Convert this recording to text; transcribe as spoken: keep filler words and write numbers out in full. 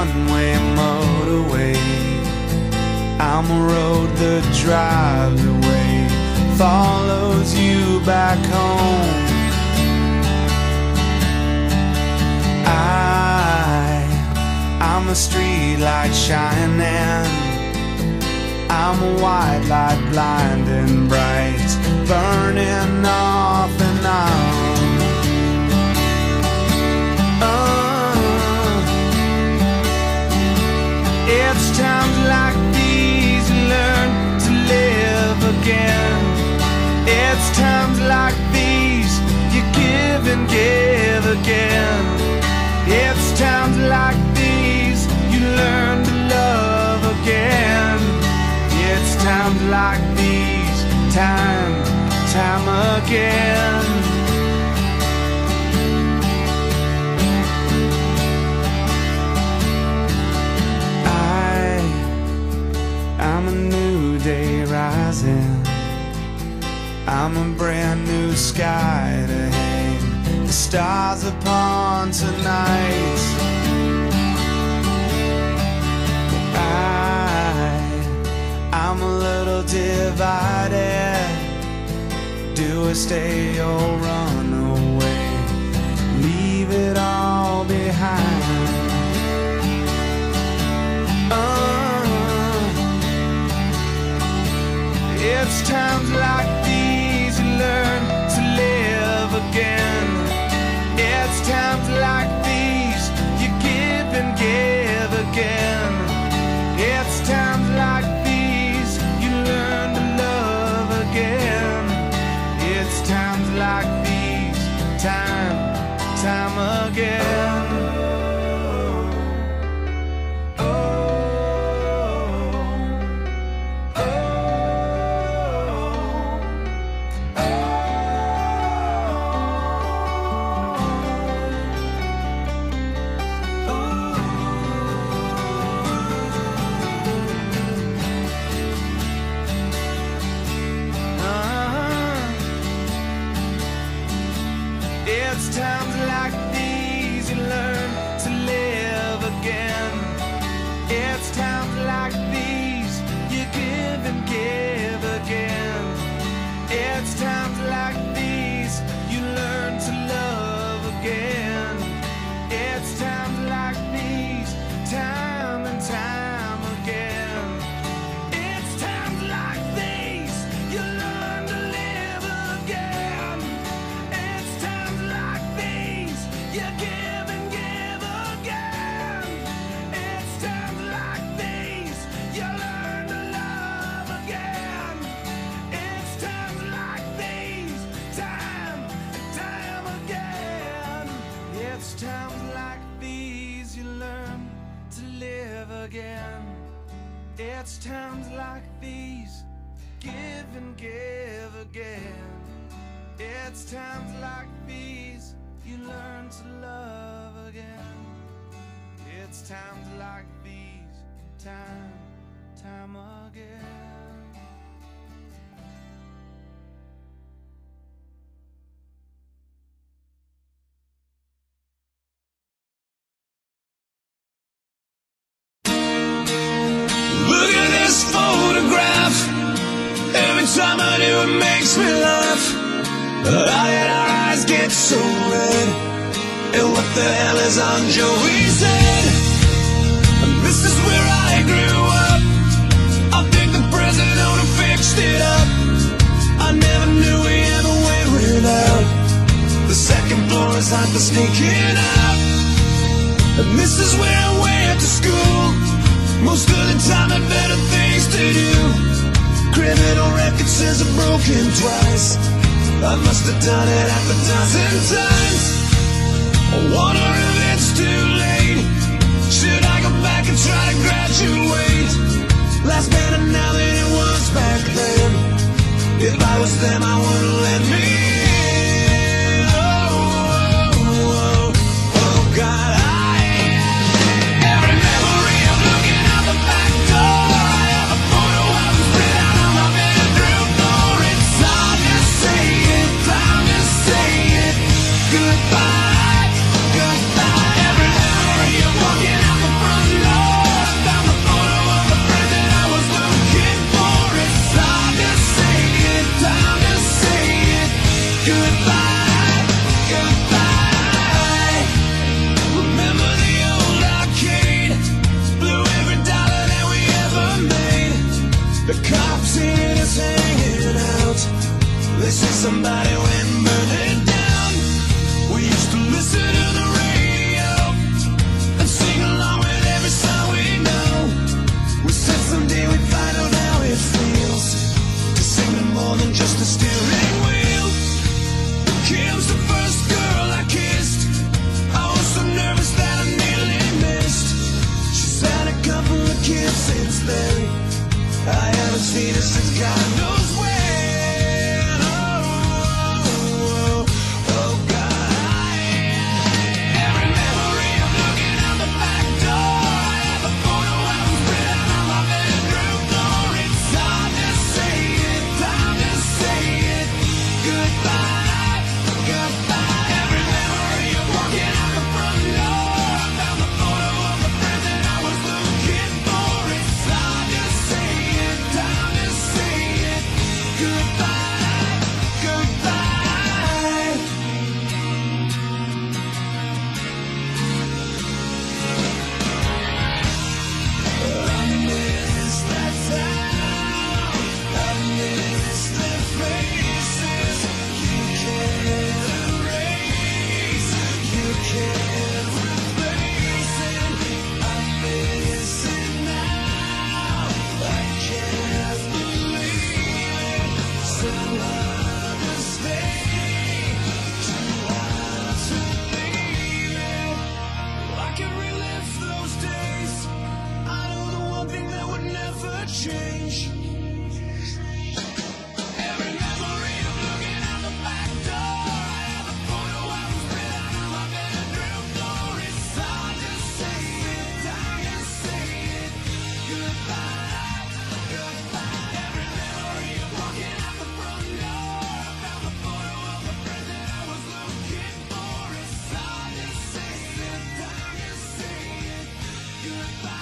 one-way motorway. I'm a road that drives away, follows you back home. I, I'm a street light shining, I'm a white light blinding bright, burning off and on. Uh, it's times like these you learn to live again. It's times like these you give and give again. It's times like these you learn to love again. It's times like these, time, time again. I, I'm a new day rising, I'm a brand new sky to hang the stars upon tonight. I'm a little divided. Do I stay or run away? Leave it all behind. Uh, it's times like these you learn to live again. It's times like these you give and give again. It's times like these you learn to love again. It's times like these, time, time again. Oh, oh, oh, It's times like these you learn to live again. It's times like these you give and give again. It's times like these you learn to love again. It's times like these, time and time again. It's times like these you learn to live again. It's times like these you give and give again. It's times like these you learn to love again. It's times like these, time, time again. It's times like these you learn to live again. It's times like these, give and give again. It's times like these you learn to love again. It's times like these, time, time again. Look at this photograph. Every time I do it makes me laugh. How did our eyes get so red? And what the hell is on Joey's head? And this is where I grew up. I think the president who fixed it up. I never knew we ever went without. The second floor is hot for sneaking out. And this is where I went to school. Most of the time I had better things to do. Criminal record says I've broken twice. I must have done it half a dozen times. I wonder if it's too late. Should I go back and try to graduate? Life's better now than it was back then. If I was them, I wouldn't let me in. Oh, oh, oh, oh, God, I every memory of looking out the back door. I have a photo of him spread out on my bedroom floor. It's hard to say it, time to say it. Goodbye, goodbye. Every memory of walking out the front door. up from the kids since then. I haven't seen her since God knows when. Oh, oh, oh, God. Every memory of looking out the back door. I have a photo album spread out on my bedroom floor. It's time to say it, time to say it. Goodbye, goodbye. Every memory of walking out the front door. I found the photo of the friend that I was looking for. It's time to say it, time to say it. Goodbye, goodbye. I miss that town. I miss their faces. You can't erase. You can't replace it. I miss it now. I can't believe it. So hard to stay. Too hard to leave it. I can relive those days. I know the one thing that would never change. Every memory of looking out the back door. I have a photo album spread out on my bedroom floor. It's time to say it, time to say it. Goodbye, goodbye. Every memory of walking out the front door. I found the photo of the friend that I was looking for. It's time to say it, time to say it. Goodbye.